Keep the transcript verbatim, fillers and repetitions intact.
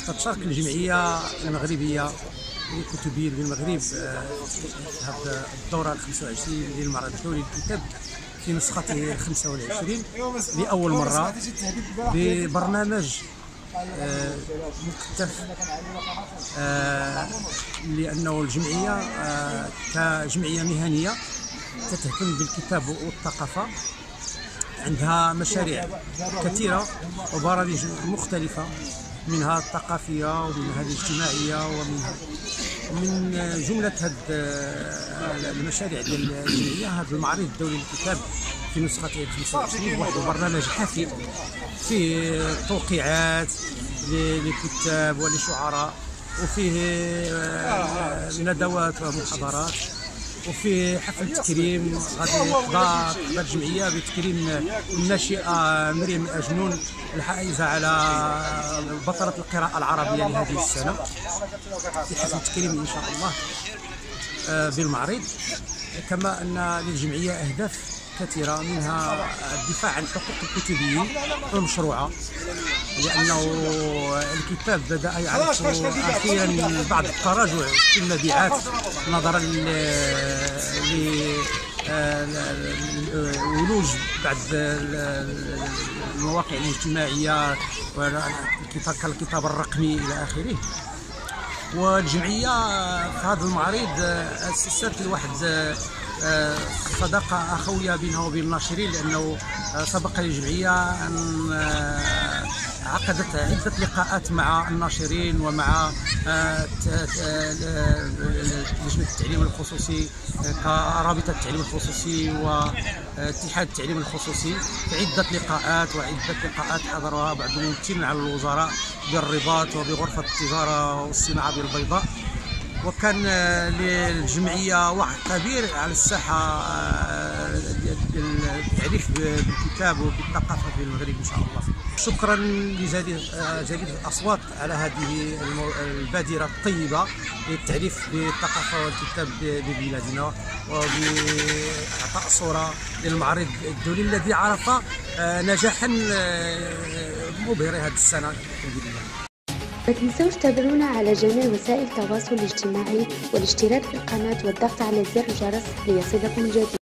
تتشارك الجمعية المغربية للكتبيين بالمغرب هذه الدورة الخمسة والعشرين للمعرض الدولي للكتاب في نسخته الخمسة والعشرين لأول مرة ببرنامج مكثف، لأنه الجمعية كجمعية مهنية تهتم بالكتاب والثقافة، عندها مشاريع كثيرة وبرامج مختلفة، منها الثقافية ومنها الاجتماعية ومنها من جملة هذه المشاريع ديال الجمعية هذا المعرض الدولي للكتاب في نسخته الخمسة والعشرين واحد برنامج حافل فيه توقيعات لكتاب ولشعراء، وفيه ندوات ومحاضرات، وفي حفل تكريم غادي تحضر الجمعيه بتكريم الناشئه مريم أجنون الحائزه على بطله القراءه العربيه لهذه السنه، في حفل تكريم ان شاء الله بالمعرض. كما ان للجمعيه اهداف كثيره، منها الدفاع عن حقوق الكتبيين المشروعه، لانه الكتاب بدا يعرف اخيرا بعض التراجع في المبيعات نظرا لولوج بعض المواقع الاجتماعيه كالكتاب الرقمي الى اخره. والجمعيه في هذا المعرض اسست لواحد صداقه اخويه بينها وبين الناشرين، لانه سبق للجمعيه ان عقدت عده لقاءات مع الناشرين ومع لجنه التعليم الخصوصي كرابطه التعليم الخصوصي واتحاد التعليم الخصوصي، في عده لقاءات وعده لقاءات حضرها بعض الممثلين على الوزراء بالرباط وبغرفه التجاره والصناعه بالبيضاء. وكان للجمعيه وعي كبير على الساحه التعريف بالكتاب وبالثقافه في المغرب ان شاء الله. شكرا لجديد جديد الاصوات على هذه البادره الطيبه للتعريف بالثقافه والكتاب ببلادنا، وباعطاء صوره للمعرض الدولي الذي عرف نجاحا مبهرا هذه السنه الحمد لله. ما تنسوش تابعونا على جميع وسائل التواصل الاجتماعي والاشتراك في القناة والضغط على زر الجرس ليصلكم الجديد.